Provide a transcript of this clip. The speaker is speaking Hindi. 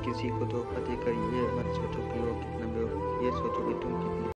किसी को धोखा देकर ये मत सोचो कि वो कितना बेवकूफ़, ये सोचो कि तुम कितनी